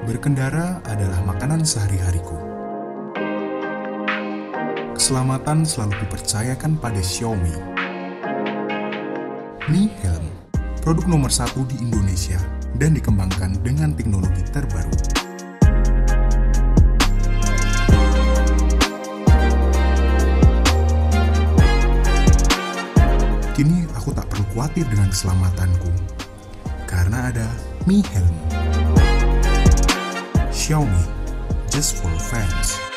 Berkendara adalah makanan sehari-hariku. Keselamatan selalu kupercayakan pada Xiaomi. Mi Helm, produk nomor 1 di Indonesia dan dikembangkan dengan teknologi terbaru. Kini aku tak perlu khawatir dengan keselamatanku, karena ada Mi Helm. Xiaomi, just for fans.